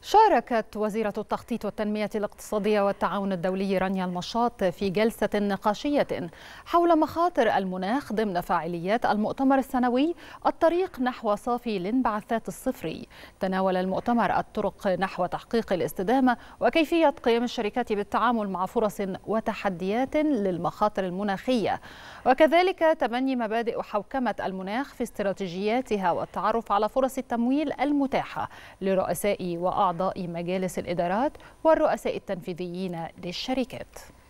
شاركت وزيرة التخطيط والتنمية الاقتصادية والتعاون الدولي رانيا المشاط في جلسة نقاشية حول مخاطر المناخ ضمن فاعليات المؤتمر السنوي الطريق نحو صافي الانبعاثات الصفري. تناول المؤتمر الطرق نحو تحقيق الاستدامة وكيفية قيام الشركات بالتعامل مع فرص وتحديات للمخاطر المناخية، وكذلك تبني مبادئ حوكمة المناخ في استراتيجياتها والتعرف على فرص التمويل المتاحة لرؤساء وأعضاء مجالس الإدارات والرؤساء التنفيذيين للشركات.